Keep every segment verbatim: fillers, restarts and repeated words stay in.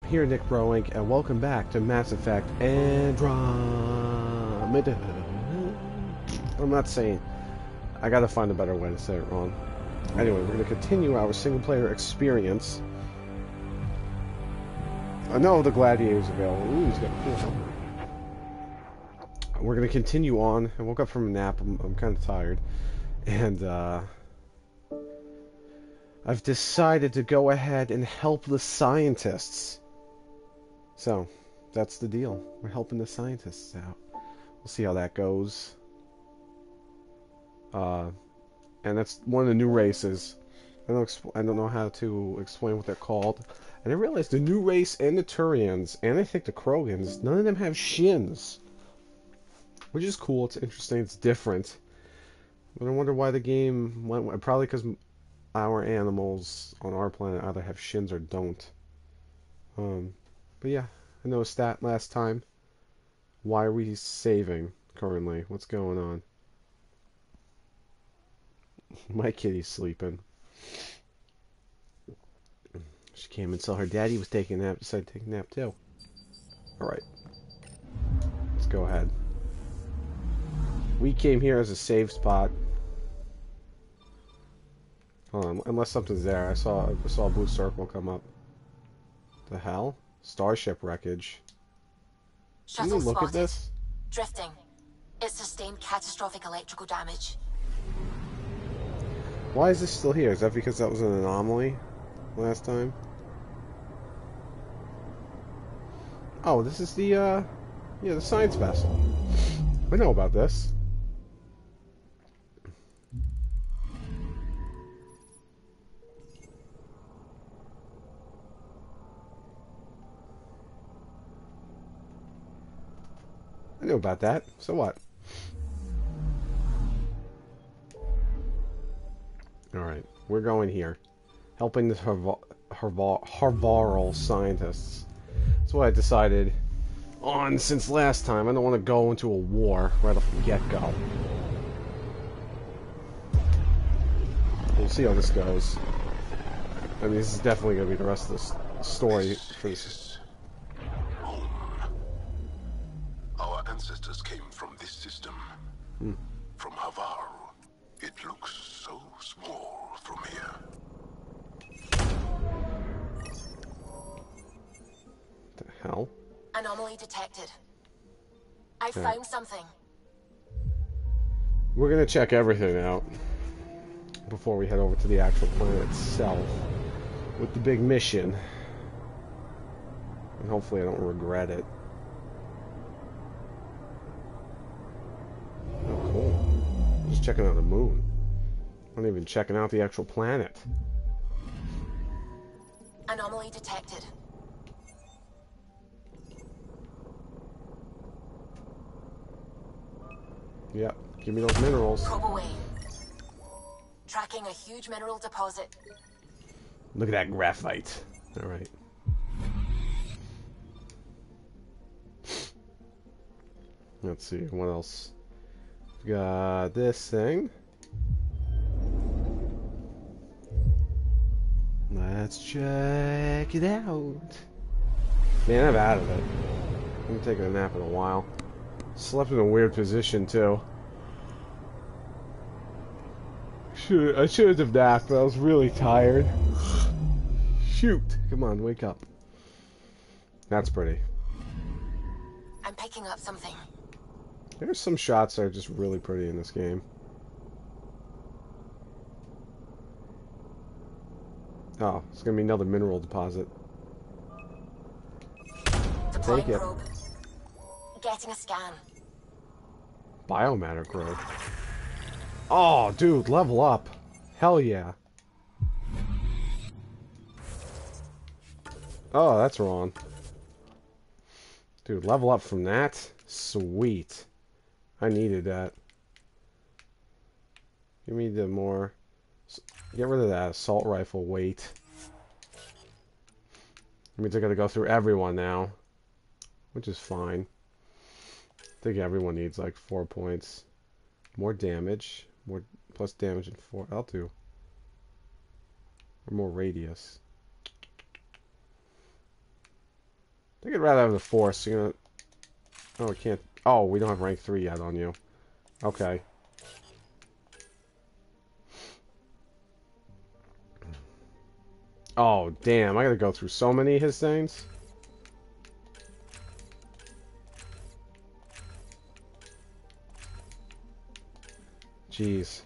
here NicBroInc, and welcome back to Mass Effect Andromeda. I'm not saying... I gotta find a better way to say it wrong. Anyway, we're gonna continue our single-player experience. I know the Gladiator's available. Ooh, he's got a cool. We're gonna continue on. I woke up from a nap. I'm, I'm kind of tired. And, uh... I've decided to go ahead and help the scientists. So, that's the deal. We're helping the scientists out. We'll see how that goes. Uh, and that's one of the new races. I don't, exp I don't know how to explain what they're called. And I realized the new race and the Turians, and I think the Krogans, none of them have shins. Which is cool, it's interesting, it's different. But I wonder why the game went... Probably because our animals on our planet either have shins or don't. Um, but yeah, I noticed that last time. Why are we saving currently? What's going on? My kitty's sleeping. She came and saw her daddy was taking a nap, decided to take a nap too. Alright. Let's go ahead. We came here as a save spot. Hold on, unless something's there. I saw I saw a blue circle come up. The hell? Starship wreckage. Can you look spotted. At this? Drifting. It sustained catastrophic electrical damage. Why is this still here? Is that because that was an anomaly last time? Oh, this is the uh yeah, the science vessel. I know about this. I knew about that. So what? Alright, we're going here. Helping the Havarl, Havarl scientists. That's what I decided on since last time. I don't want to go into a war right off the get-go. We'll see how this goes. I mean, this is definitely going to be the rest of the story for this. Ancestors came from this system, hmm. from Havarl. It looks so small from here. The hell? Anomaly detected. I okay. found something. We're gonna check everything out before we head over to the actual planet itself with the big mission. And hopefully I don't regret it. Just checking out the moon. I'm not even checking out the actual planet. Anomaly detected. Yep, give me those minerals. Probe away. Tracking a huge mineral deposit. Look at that graphite. Alright. Let's see, what else? Got this thing. Let's check it out. Man, I'm out of it. I haven't taken a nap in a while. Slept in a weird position too. Should I should have napped, but I was really tired. Shoot! Come on, wake up. That's pretty. I'm picking up something. There's some shots that are just really pretty in this game. Oh, it's gonna be another mineral deposit. Deploying Take it. Probe. Getting a scan. Biomatter probe. Oh, dude, level up. Hell yeah. Oh, that's wrong. Dude, level up from that? Sweet. I needed that. Give me the more... Get rid of that assault rifle weight. It means I gotta go through everyone now. Which is fine. I think everyone needs like four points. More damage. More plus damage and four. I'll do. Or more radius. I think I'd rather have the Force. You know. Oh, we can't. Oh, we don't have rank three yet on you. Okay. Oh, damn. I gotta go through so many of his things. Jeez.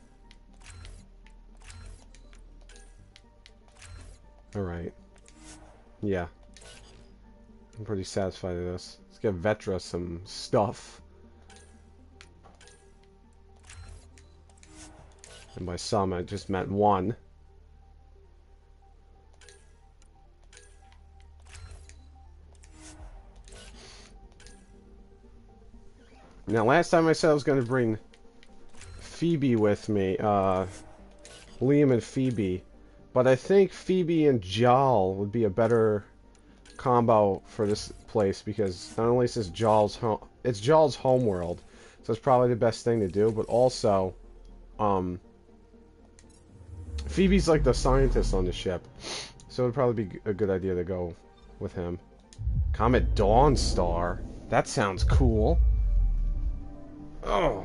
Alright. Yeah. I'm pretty satisfied with this. Let's give Vetra some stuff. And by some, I just meant one. Now, last time I said I was going to bring Phoebe with me. Uh, Liam and Phoebe. But I think Phoebe and Jal would be a better combo for this place, because not only is this Jal's home, it's Jal's homeworld, so it's probably the best thing to do. But also, um, Phoebe's like the scientist on the ship, so it would probably be a good idea to go with him. Comet Dawnstar. That sounds cool. Oh.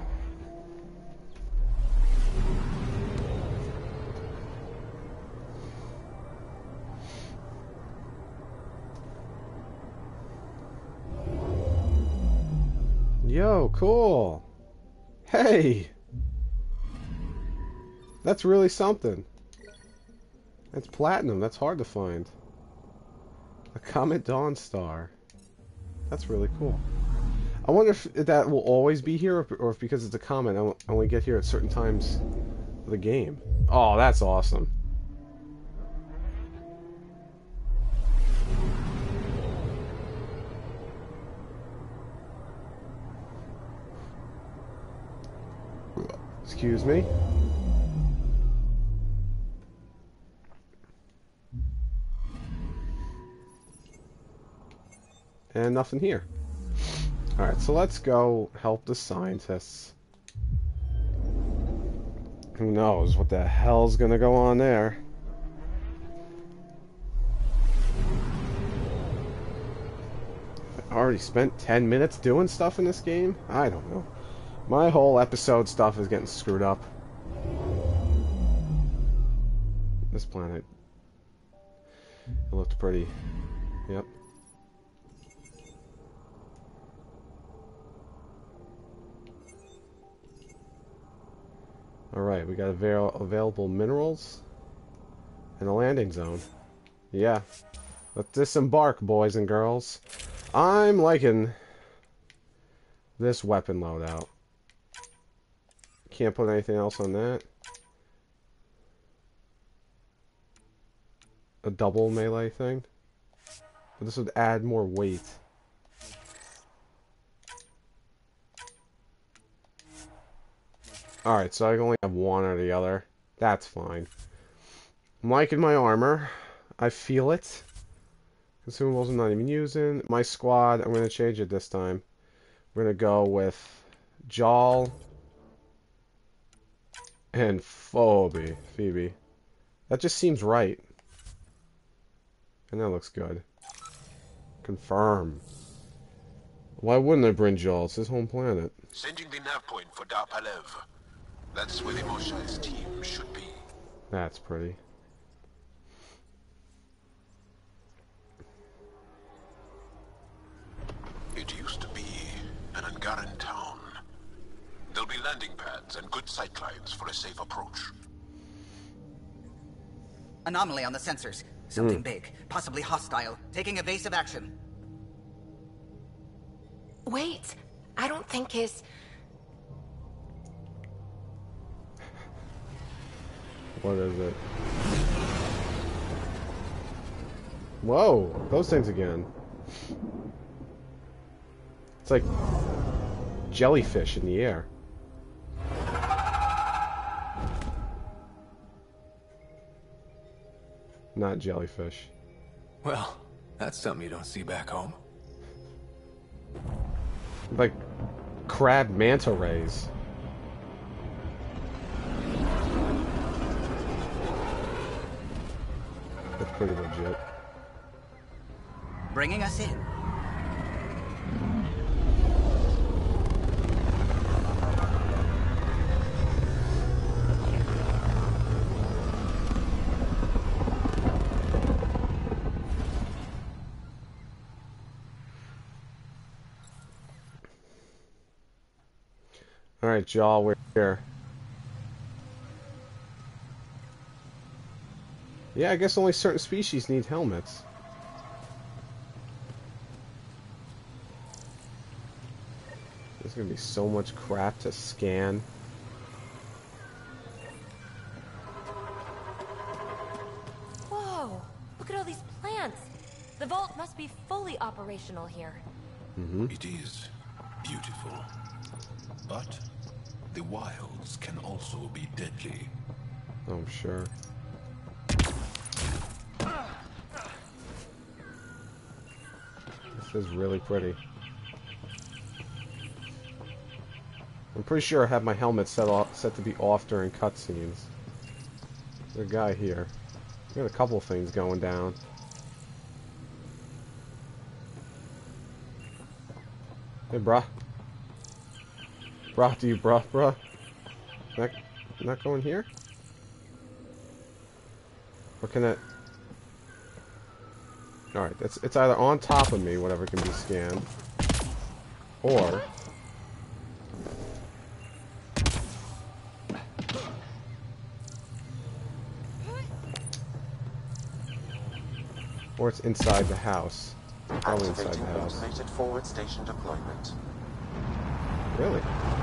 Yo, cool. Hey. That's really something. That's platinum. That's hard to find. A Comet Dawnstar. That's really cool. I wonder if that will always be here, or if because it's a comet, I only get here at certain times of the game. Oh, that's awesome. Excuse me. And nothing here. Alright, so let's go help the scientists. Who knows what the hell's gonna go on there? I already spent ten minutes doing stuff in this game? I don't know. My whole episode stuff is getting screwed up. This planet. It looked pretty. Yep. Alright, we got avail available minerals and a landing zone. Yeah. Let's disembark, boys and girls. I'm liking this weapon loadout. Can't put anything else on that. A double melee thing. But this would add more weight. Alright, so I can only have one or the other. That's fine. I'm liking my armor. I feel it. Consumables I'm not even using. My squad, I'm going to change it this time. We're going to go with Jal and Phoebe. Phoebe. That just seems right. And that looks good. Confirm. Why wouldn't I bring Jal? It's his home planet. Sending the nav point for Dar Palev. That's where the Mosha's team should be. That's pretty. It used to be an Angaran town. There'll be landing pads and good sightlines for a safe approach. Anomaly on the sensors. Something mm. big, possibly hostile, taking evasive action. Wait, I don't think his... What is it? Whoa, those things again. It's like jellyfish in the air. Not jellyfish. Well, that's something you don't see back home. Like crab manta rays. That's pretty legit. bringing us in. Alright, Jaw, we're here. Yeah, I guess only certain species need helmets. There's gonna be so much crap to scan. Whoa! Look at all these plants! The vault must be fully operational here. Mm-hmm. It is beautiful. But the wilds can also be deadly. Oh, I'm sure. This is really pretty. I'm pretty sure I have my helmet set off, set to be off during cutscenes. There's a guy here. We got a couple of things going down. Hey, bruh. Bruh, do you bruh, bruh? Not, not going here? Or can that... Alright, it's, it's either on top of me, whatever can be scanned, or... Or it's inside the house. Probably inside the house. Automated forward station deployment. Really?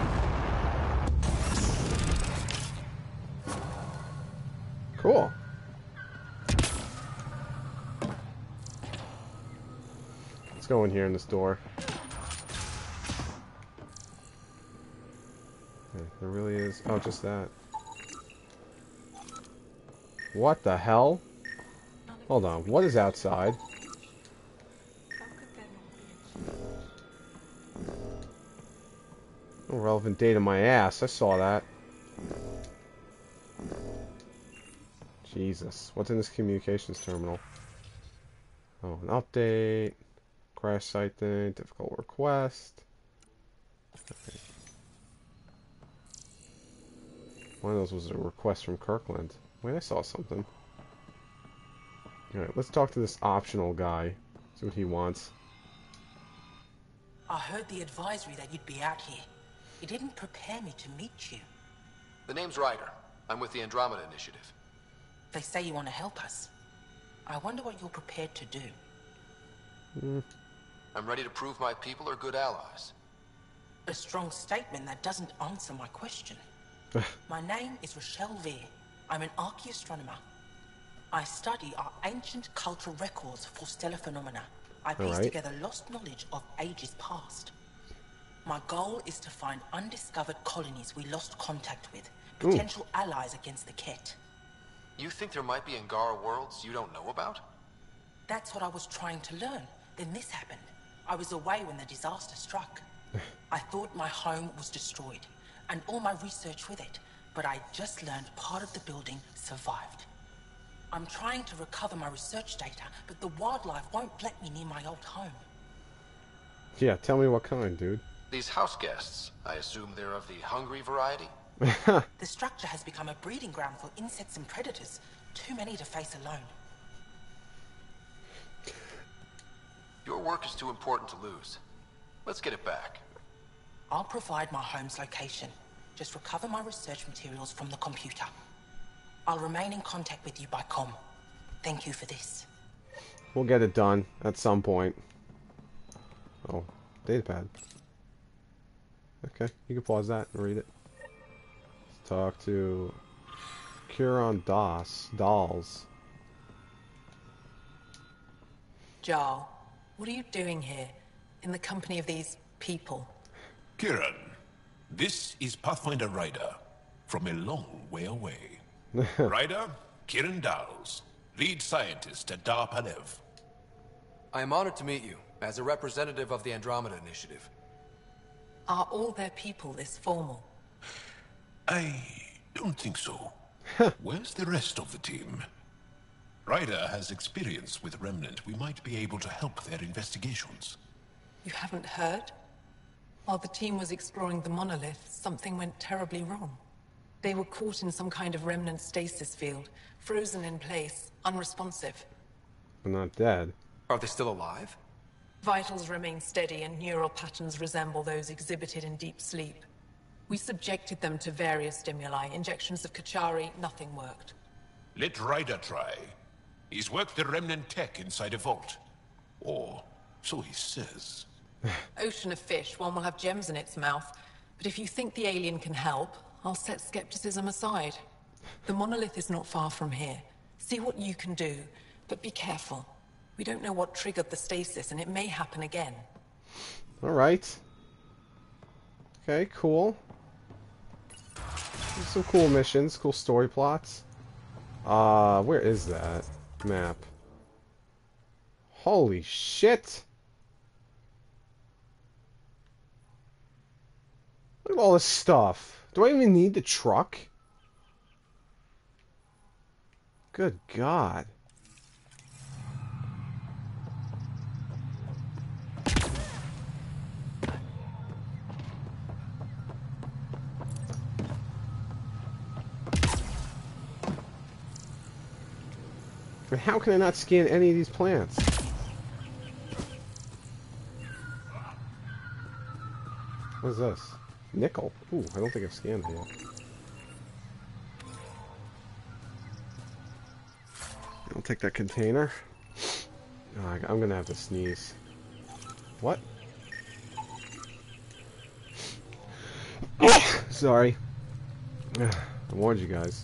Cool. Let's go in here in this door. Okay, there really is. Oh, just that. What the hell? Hold on. What is outside? No relevant data my ass. I saw that. Jesus. What's in this communications terminal? Oh, an update. Crash site thing. Difficult request. Okay. One of those was a request from Kirkland. Wait, I saw something. Alright, let's talk to this optional guy. See what he wants. I heard the advisory that you'd be out here. It didn't prepare me to meet you. The name's Ryder. I'm with the Andromeda Initiative. They say you want to help us. I wonder what you're prepared to do. Mm. I'm ready to prove my people are good allies. A strong statement that doesn't answer my question. My name is Rochelle Vere. I'm an archaeoastronomer. I study our ancient cultural records for stellar phenomena. I piece right. together lost knowledge of ages past. My goal is to find undiscovered colonies we lost contact with, potential Ooh. allies against the Ket. You think there might be Angara worlds you don't know about? That's what I was trying to learn. Then this happened. I was away when the disaster struck. I thought my home was destroyed, and all my research with it, but I just learned part of the building survived. I'm trying to recover my research data, but the wildlife won't let me near my old home. Yeah, tell me what kind, dude. These house guests, I assume they're of the hungry variety? The structure has become a breeding ground for insects and predators. Too many to face alone. Your work is too important to lose. Let's get it back. I'll provide my home's location. Just recover my research materials from the computer. I'll remain in contact with you by comm. Thank you for this. We'll get it done at some point. Oh, datapad. Okay, you can pause that and read it. Let's talk to Curon Das Dolls. Jarl, what are you doing here in the company of these people? Kieran, this is Pathfinder Ryder from a long way away. Ryder, Kieran Dals, lead scientist at Dar Panev. I am honored to meet you as a representative of the Andromeda Initiative. Are all their people this formal? I don't think so. Where's the rest of the team? Ryder has experience with Remnant. We might be able to help their investigations. You haven't heard? While the team was exploring the monolith, something went terribly wrong. They were caught in some kind of Remnant stasis field, frozen in place, unresponsive. They're not dead. Are they still alive? Vitals remain steady and neural patterns resemble those exhibited in deep sleep. We subjected them to various stimuli, injections of Kachari, nothing worked. Let Ryder try. He's worked the Remnant tech inside a vault. Or so he says. Ocean of fish, one will have gems in its mouth. But if you think the alien can help, I'll set skepticism aside. The monolith is not far from here. See what you can do, but be careful. We don't know what triggered the stasis, and it may happen again. Alright. Okay, cool. Some cool missions, cool story plots. Uh, where is that map? Holy shit! Look at all this stuff. Do I even need the truck? Good God. And how can I not scan any of these plants? What is this? Nickel. Ooh, I don't think I've scanned it yet. I'll take that container. Oh, I'm gonna have to sneeze. What? Sorry. I warned you guys.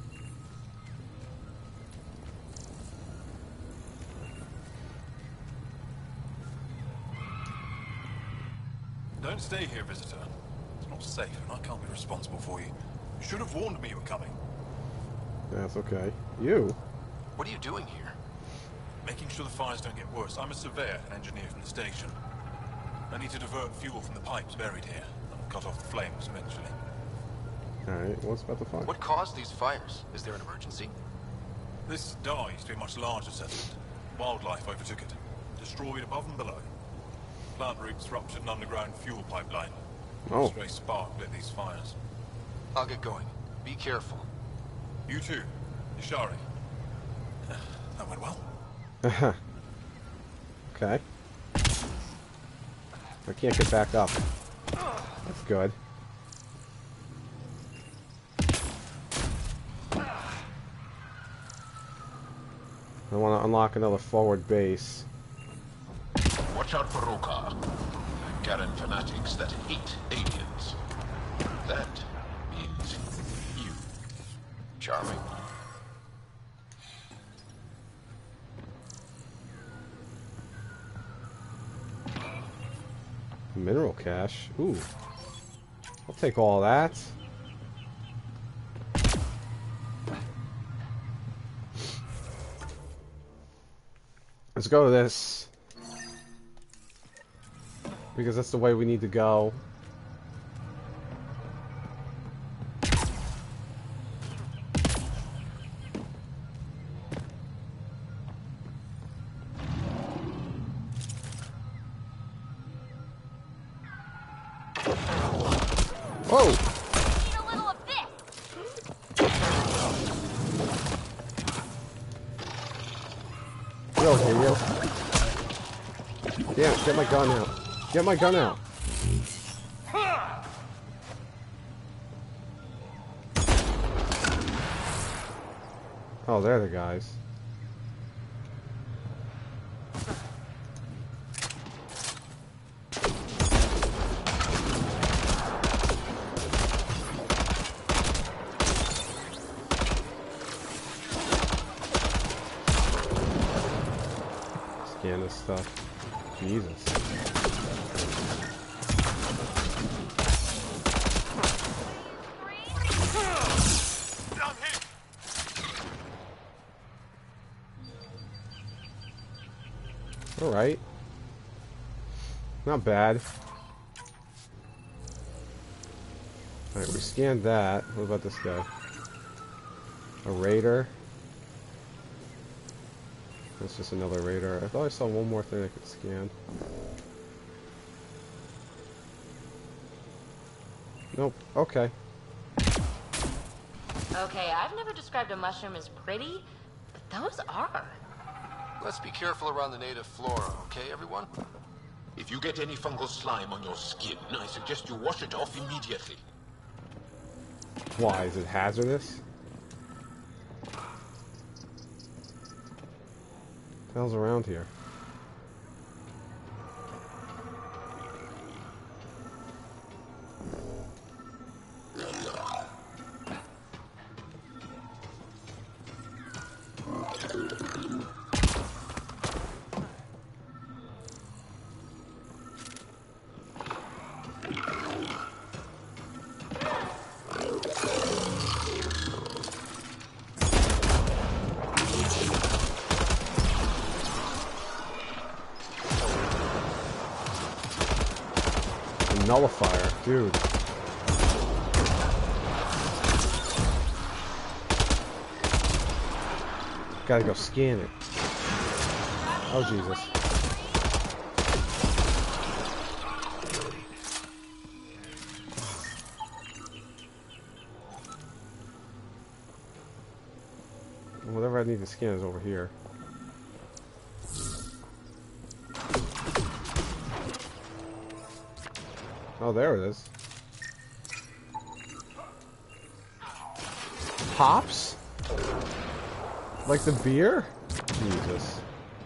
Don't stay here, visitor. It's not safe, and I can't be responsible for you. You should have warned me you were coming. That's okay. You? What are you doing here? Making sure the fires don't get worse. I'm a surveyor and engineer from the station. I need to divert fuel from the pipes buried here. I'll cut off the flames eventually. Alright, what's about the fire? What caused these fires? Is there an emergency? This dye used to be a much larger settlement. Wildlife overtook it. Destroyed above and below. Plant roots ruptured an underground fuel pipeline. Oh. A stray spark lit these fires. I'll get going. Be careful. You too, Ishari. That went well. Okay. I can't get back up. That's good. I want to unlock another forward base. Watch out for Roka. Garen fanatics that hate aliens. That means you. Charming. Mineral cache. Ooh. I'll take all that. Let's go to this. Because that's the way we need to go. Whoa! Need a little of this. Yo, here, yo. Damn, get my gun out. Get my gun out. Oh, they're the guys. Scan this stuff. Jesus. Alright. Not bad. Alright, we scanned that. What about this guy? A raider. That's just another radar. I thought I saw one more thing I could scan. Nope. Okay. Okay, I've never described a mushroom as pretty, but those are. Let's be careful around the native flora, okay, everyone? If you get any fungal slime on your skin, I suggest you wash it off immediately. Why? Is it hazardous? What the hell's around here? Nullifier, dude. Gotta go scan it. Oh, Jesus. Whatever I need to scan is over here. Oh, there it is. Hops? Like the beer? Jesus.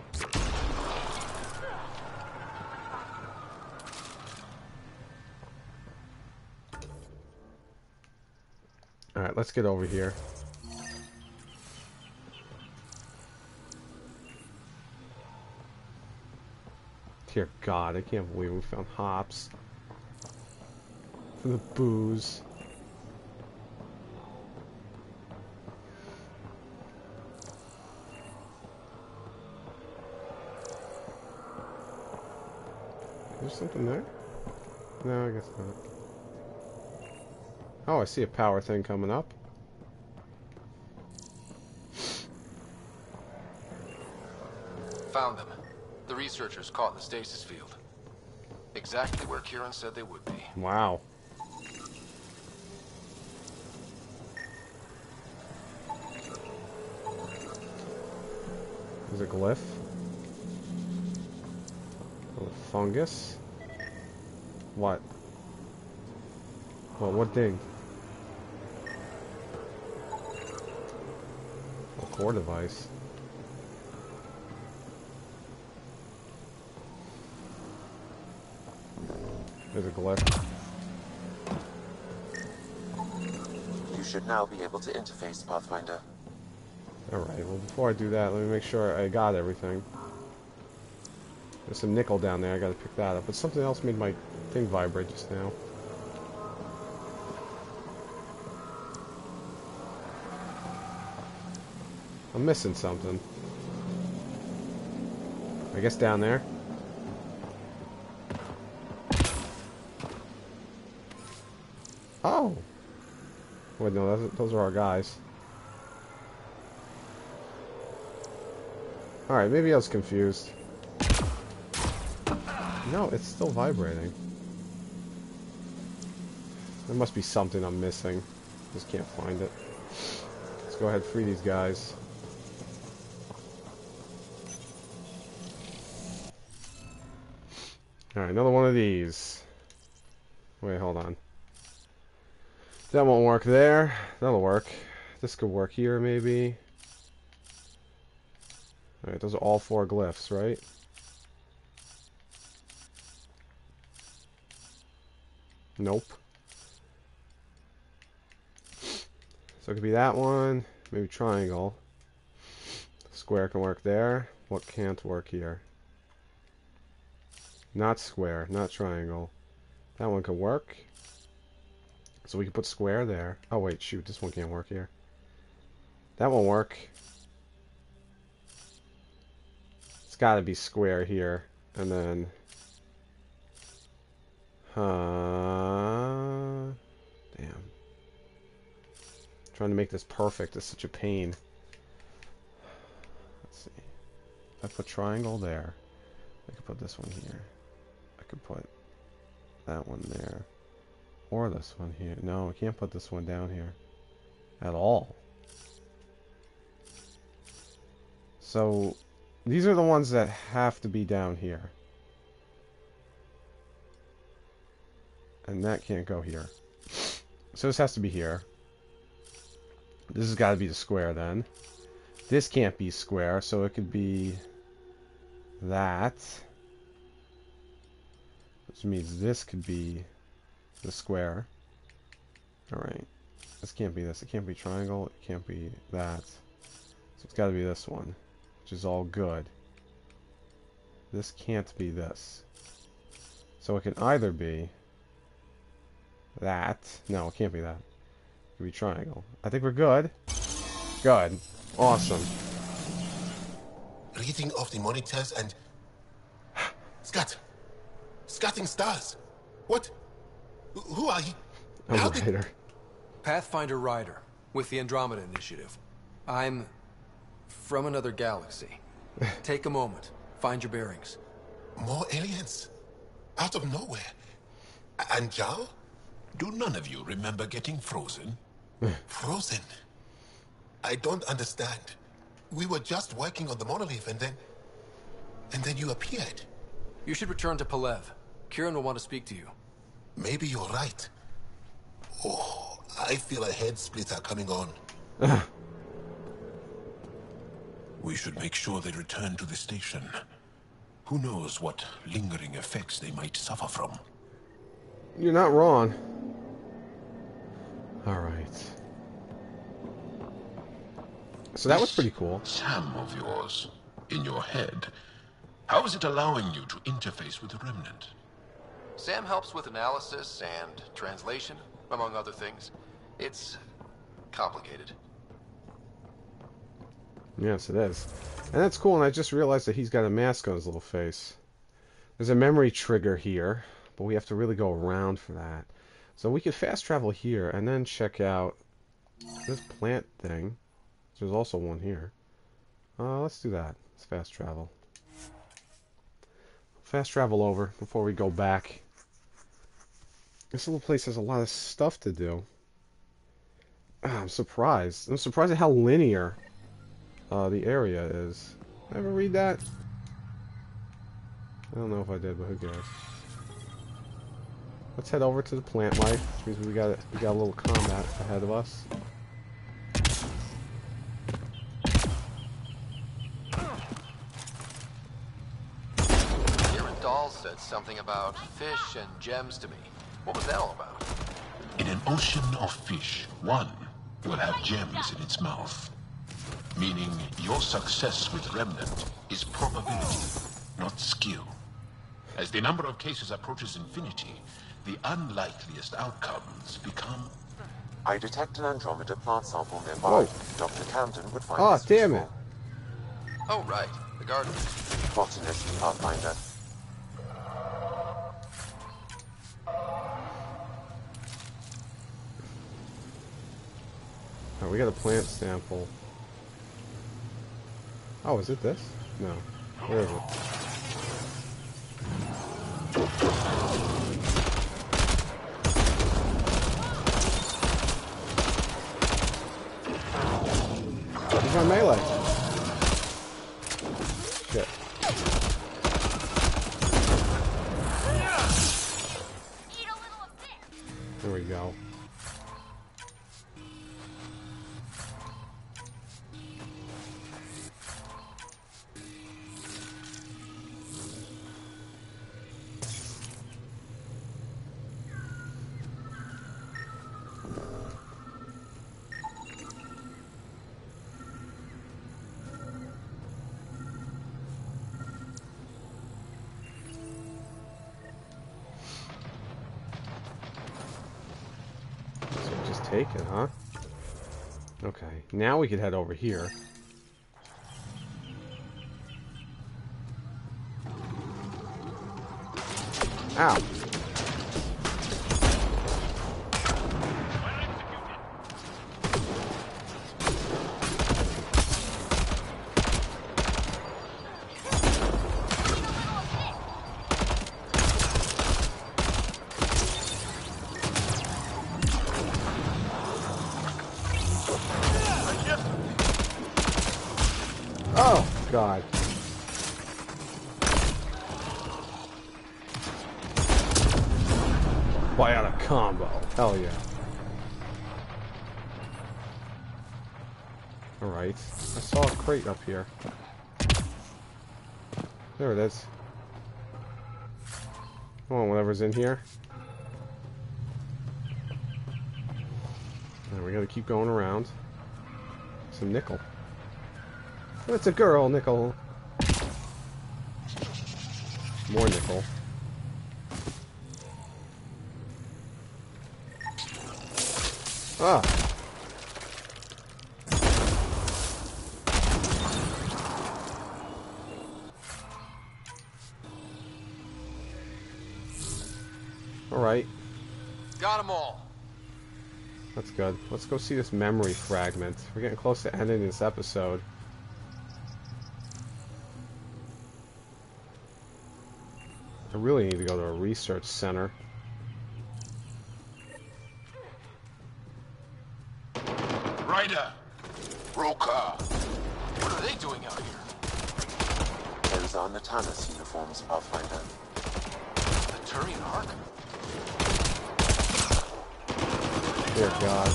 Alright, let's get over here. Dear God, I can't believe we found hops. For the booze. There's something there? No, I guess not. Oh, I see a power thing coming up. Found them. The researchers caught in the stasis field. Exactly where Kieran said they would be. Wow. There's a glyph. Oh, fungus. What? Well, what thing? A core device. There's a glyph. You should now be able to interface, Pathfinder. Alright, well before I do that, let me make sure I got everything. There's some nickel down there, I gotta pick that up. But something else made my thing vibrate just now. I'm missing something. I guess down there. Oh! Wait, no, those, those are our guys. Alright, maybe I was confused. No, it's still vibrating. There must be something I'm missing. Just can't find it. Let's go ahead and free these guys. Alright, another one of these. Wait, hold on. That won't work there. That'll work. This could work here, maybe. Alright, those are all four glyphs, right? Nope. So it could be that one. Maybe triangle. Square can work there. What can't work here? Not square, not triangle. That one can work. So we can put square there. Oh wait, shoot, this one can't work here. That won't work. It's gotta be square here. And then... Huh... Damn. Trying to make this perfect is such a pain. Let's see. I put triangle there. I could put this one here. I could put that one there. Or this one here. No, I can't put this one down here. At all. So, these are the ones that have to be down here. And that can't go here. So this has to be here. This has got to be the square then. This can't be square, so it could be that. Which means this could be the square. Alright. This can't be this. It can't be triangle. It can't be that. So it's got to be this one. Which is all good. This can't be this. So it can either be that. No, it can't be that. It can be triangle. I think we're good. Good. Awesome. Reading off the monitors and... Scat! Scatting stars! What? Wh- Who are you? I'm How a did... writer. Pathfinder Rider, with the Andromeda Initiative. I'm... from another galaxy. Take a moment. Find your bearings. More aliens? Out of nowhere? A- And Jao? Do none of you remember getting frozen? Frozen? I don't understand. We were just working on the monolith and then... And then you appeared. You should return to Palev. Kieran will want to speak to you. Maybe you're right. Oh, I feel a head splitter coming on. We should make sure they return to the station. Who knows what lingering effects they might suffer from. You're not wrong. Alright. So that was pretty cool. Sam of yours, in your head, how is it allowing you to interface with the Remnant? Sam helps with analysis and translation, among other things. It's complicated. Yes, it is. And that's cool, and I just realized that he's got a mask on his little face. There's a memory trigger here, but we have to really go around for that. So we could fast travel here, and then check out this plant thing. There's also one here. Uh, let's do that. Let's fast travel. Fast travel over before we go back. This little place has a lot of stuff to do. Ah, I'm surprised. I'm surprised at how linear uh, the area is. Did I ever read that? I don't know if I did, but who cares? Let's head over to the plant life, which means we got we got a little combat ahead of us. Said something about fish and gems to me. What was that all about? In an ocean of fish, one will have gems in its mouth. Meaning your success with Remnant is probability, not skill. As the number of cases approaches infinity, the unlikeliest outcomes become... I detect an Andromeda plant sample nearby. Oh. Doctor Camden would find Oh, this damn useful. it. Oh, right. The garden. Botanist Pathfinder. Oh, we got a plant sample. Oh, is it this? No. Where is it? He's on melee. Shit. There we go. Take it, huh? Okay, now we could head over here. Ow! God. Biotic combo. Hell yeah. Alright. I saw a crate up here. There it is. Come on, whatever's in here. Now we gotta keep going around. Some nickel. Oh, it's a girl, nickel. More nickel. Ah. Alright. Got them all. That's good. Let's go see this memory fragment. We're getting close to ending this episode. I really need to go to a research center. Ryder! Roka! What are they doing out here? Those are Natana's uniforms, Pathfinder. The Turian Ark? Dear God.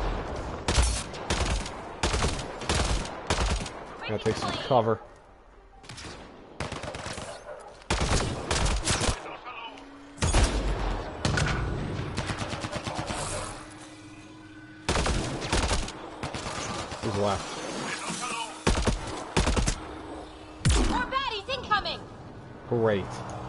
Gotta take some cover. Who's left? More baddies incoming! Great.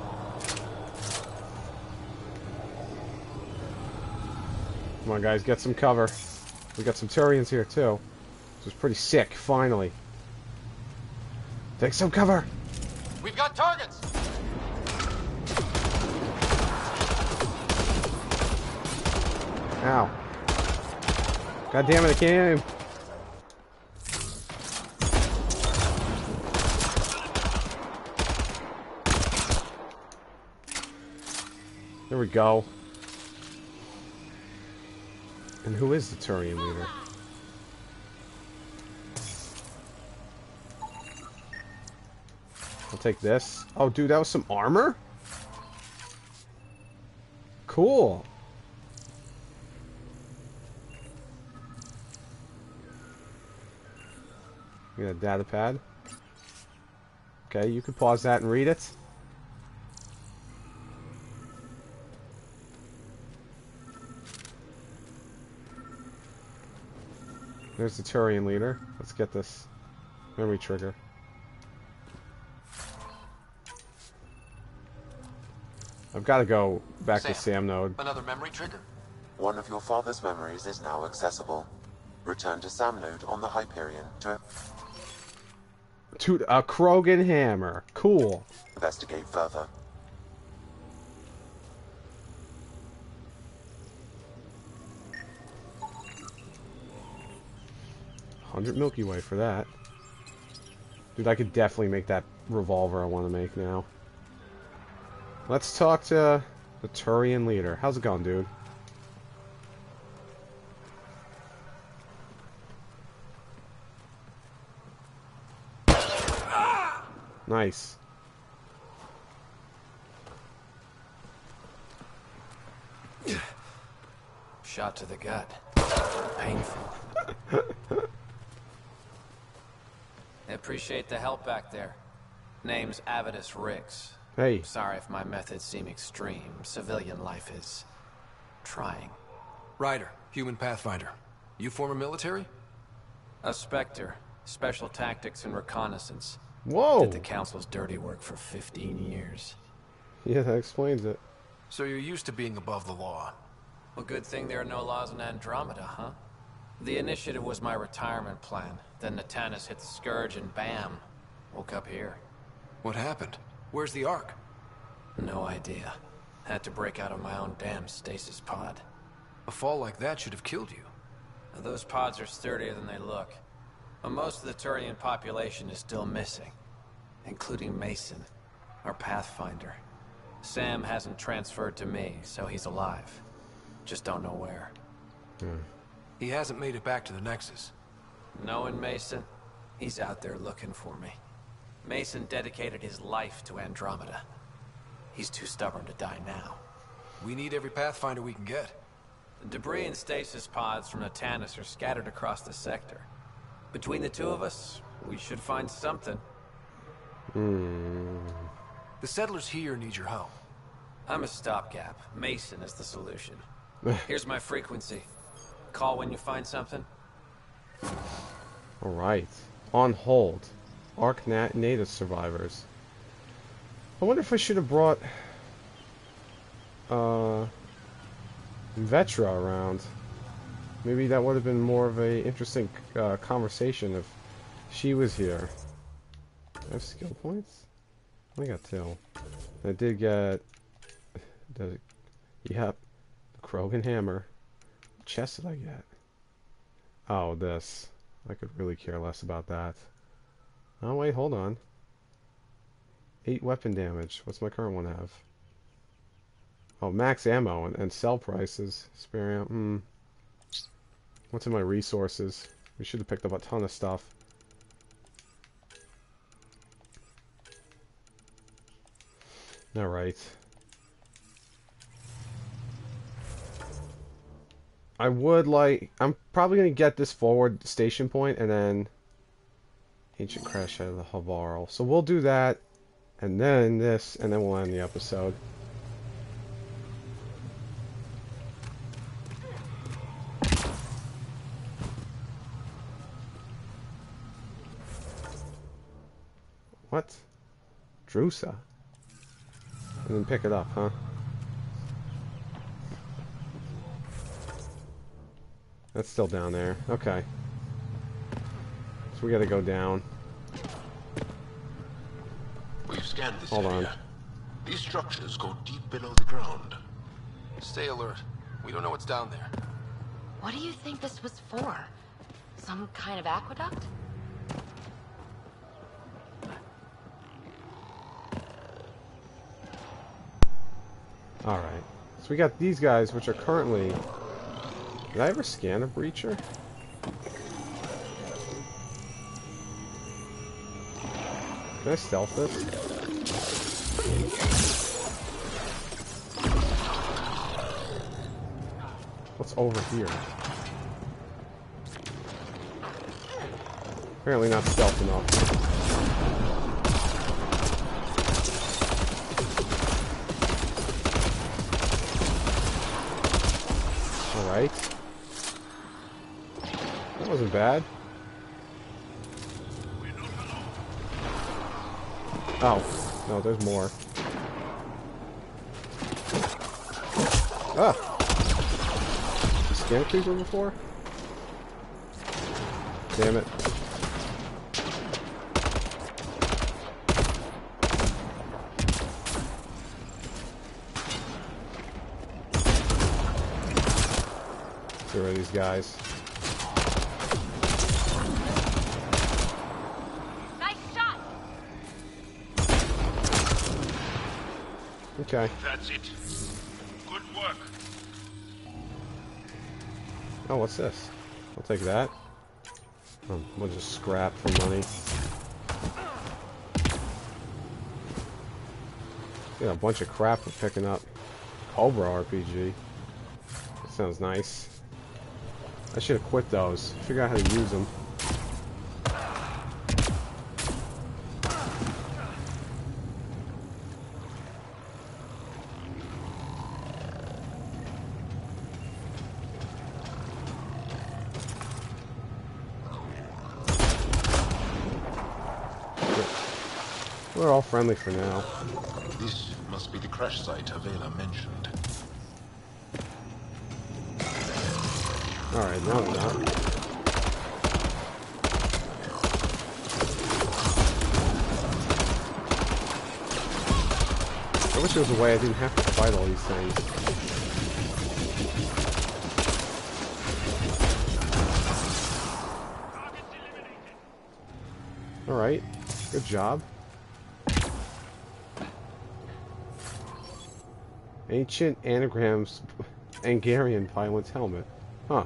Come on, guys, get some cover. We got some Turians here, too. This is pretty sick, finally. Take some cover! We've got targets! Ow. God damn it, I can't aim. There we go. And who is the Turian leader? I'll take this. Oh, dude, that was some armor? Cool. We got a data pad. Okay, you can pause that and read it. There's the Turian leader. Let's get this memory trigger. I've got to go back Sam, to Sam Node. Another memory trigger. One of your father's memories is now accessible. Return to Sam Node on the Hyperion to To a Krogan hammer. Cool. investigate further. one hundred Milky Way for that. Dude, I could definitely make that revolver I want to make now. Let's talk to the Turian leader. How's it going, dude? Nice. Shot to the gut. Painful. I appreciate the help back there. Name's Avidus Rix. Hey. Sorry if my methods seem extreme. Civilian life is trying. Ryder, human Pathfinder. You former military? A Spectre. Special tactics and reconnaissance. Whoa! Did the Council's dirty work for fifteen years. Yeah, that explains it. So you're used to being above the law. Well, good thing there are no laws in Andromeda, huh? The initiative was my retirement plan. Then Natana's hit the Scourge and bam. Woke up here. What happened? Where's the Ark? No idea. Had to break out of my own damn stasis pod. A fall like that should have killed you. Those pods are sturdier than they look. But most of the Turian population is still missing. Including Mason, our Pathfinder. Sam hasn't transferred to me, so he's alive. Just don't know where. Hmm. He hasn't made it back to the Nexus. Knowing Mason, he's out there looking for me. Mason dedicated his life to Andromeda. He's too stubborn to die now. We need every Pathfinder we can get. The debris and stasis pods from the Tannis are scattered across the sector. Between the two of us, we should find something. Hmm. The settlers here need your help. I'm a stopgap. Mason is the solution. Here's my frequency. Call when you find something. Alright. On hold. Ark Nat native survivors. I wonder if I should have brought uh Vetra around. Maybe that would have been more of a interesting uh, conversation if she was here. Do I have skill points? I got two. I did get the yep, the Krogan hammer. What chest did I get? Oh, this. I could really care less about that. Oh wait, hold on. Eight weapon damage. What's my current one have? Oh, max ammo and, and sell prices. Spare ammo. Hmm. What's in my resources? We should have picked up a ton of stuff. Alright. I would like... I'm probably going to get this forward station point and then... Ancient crash out of the Havarl. So we'll do that. And then this. And then we'll end the episode. What? Drusa? And then pick it up, huh? That's still down there. Okay. So we gotta go down. We've scanned this Hold area. on. These structures go deep below the ground. Stay alert. We don't know what's down there. What do you think this was for? Some kind of aqueduct? Alright. So we got these guys, which are currently... Did I ever scan a breacher? Can I stealth this? What's over here? Apparently not stealth enough. Alright. That wasn't bad. Oh, no, there's more. Ah! You scanned a creeper before? Damn it. Get rid of these guys. Nice shot! Okay. That's it. Good work. Oh, what's this? I'll take that. Oh, we'll just scrap for money. Got a bunch of crap for picking up. Cobra R P G. That sounds nice. I should have quit those. Figure out how to use them. We're all friendly for now. This must be the crash site Havarl mentioned. Alright, no, they're not. I wish there was a way I didn't have to fight all these things. Alright, good job. Ancient anagrams, Angarian pilot's helmet. Huh.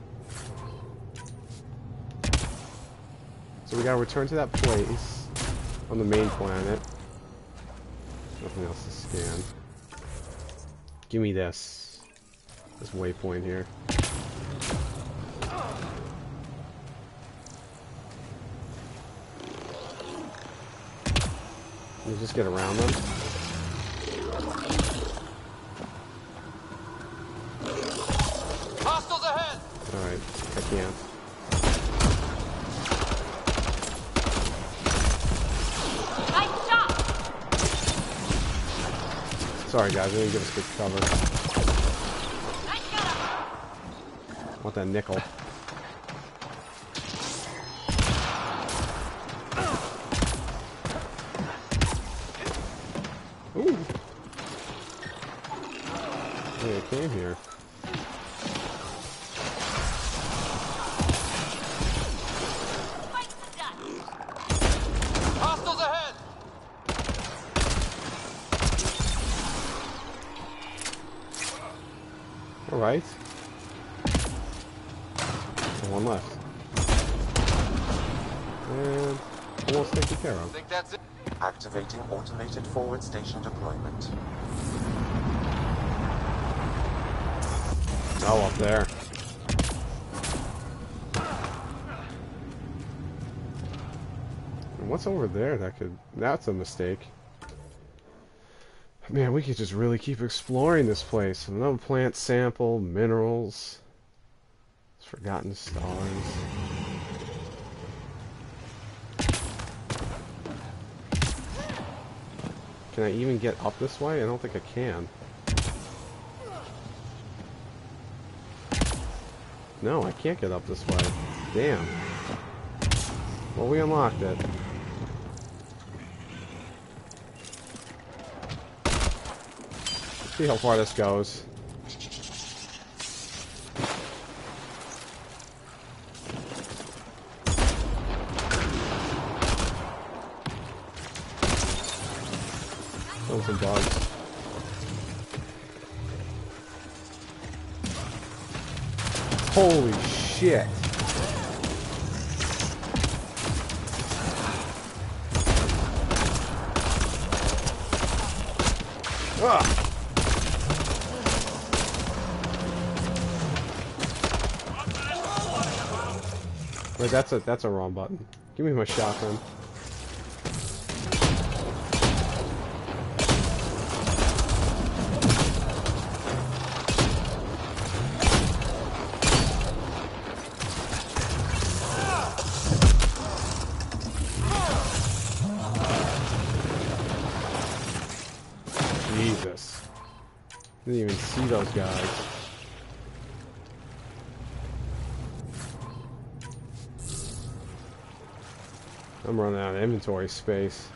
So we gotta return to that place. on the main planet. Nothing else to scan. Give me this. This waypoint here. Can you just get around them? Hostiles ahead! Alright, I can't. Nice shot! Sorry guys, I didn't give us good cover. Nice shot! I want that nickel. Ooh! Hey, I came here. Hostiles ahead! Alright. One left. And almost taken care of. Think that's it? Activating automated forward station deployment. Oh, up there. And what's over there that could... That's a mistake. Man, we could just really keep exploring this place. Another plant sample, minerals, forgotten stars. Can I even get up this way? I don't think I can. No, I can't get up this way. Damn. Well, we unlocked it. Let's see how far this goes. Some bugs. Holy shit. Ugh. Wait, that's a that's a wrong button. Give me my shotgun. Jesus. Didn't even see those guys. I'm running out of inventory space.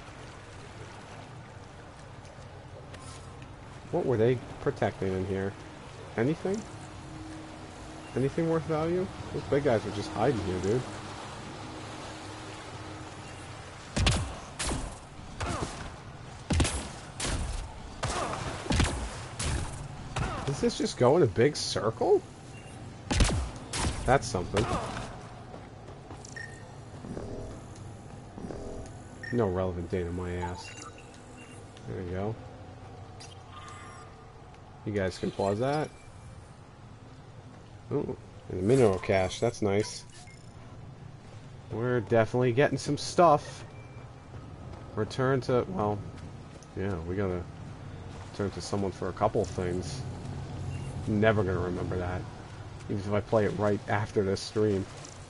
What were they protecting in here? Anything? Anything worth value? Those big guys were just hiding here, dude. Does this just go in a big circle? That's something. No relevant data, my ass. There you go. You guys can pause that. Ooh, and a mineral cache. That's nice. We're definitely getting some stuff. Return to... Well, yeah, we gotta turn to someone for a couple things. Never gonna remember that. Even if I play it right after this stream.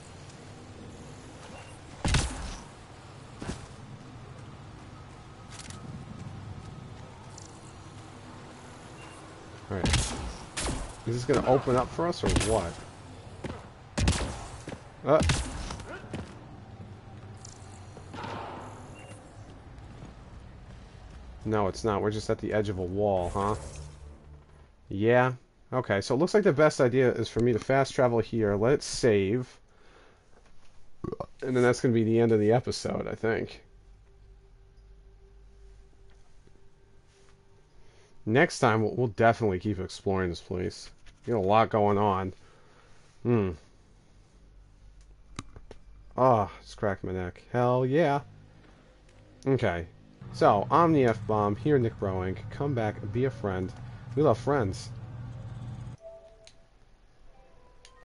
Alright. Is this gonna open up for us or what? Uh. No, it's not. We're just at the edge of a wall, huh? Yeah. Okay, so it looks like the best idea is for me to fast travel here, let it save, and then that's going to be the end of the episode, I think. Next time, we'll, we'll definitely keep exploring this place. Got a lot going on. Hmm. Ah, oh, just cracked my neck. Hell yeah. Okay. So, I'm the F-Bomb, here NicBroInc. Come back, be a friend. We love friends.